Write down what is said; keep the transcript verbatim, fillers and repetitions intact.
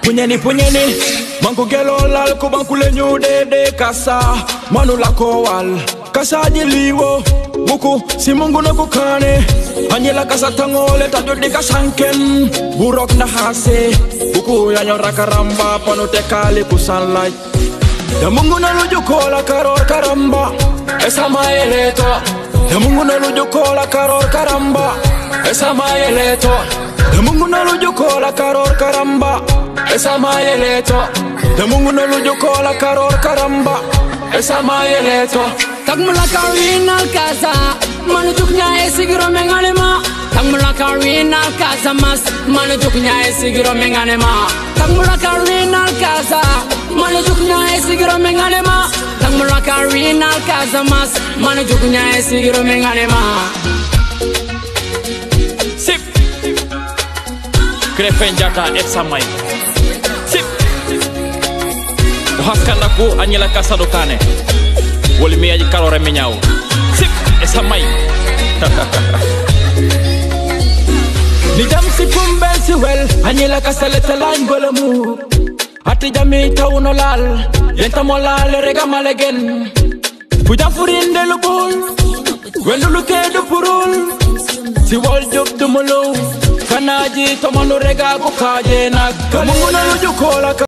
punyeni punyeni manku gelo lal ko banku le ñu de de kasa manu la ko wal kasa di liwo buku si mungu na ko kane anyela kasa tangole ta jodi kasanken burok na hase buku ya nyora karamba pano te kali ku sunlight da mungu na luju kola karor karamba esa maeleto da mungu na luju kola karor karamba esa maeleto da mungu na luju kola karor karamba esa maeleto da mungu na luju kola karor karamba esa maeleto Tagmula karina casa manu juknya esigiro mengalema Tagmula karina casa mas manu juknya esigiro mengalema Tagmula karina casa manu juknya esigiro mengalema Tagmula karina casa mas manu juknya esigiro mengalema Sip Krefen jata examai Sip Haskanda ku anyela casa do kane woli mi aji kalore mi ñaw sip e samay ni jam si pumbel si wel anyela kasale talañ golamu ati jami tawno lal yenta mo lal rega malegen bu jafurinde lu bul welu lu kedu purul si wol job du molo kanaji to manu rega ko kaje nak kamungu na lu jukola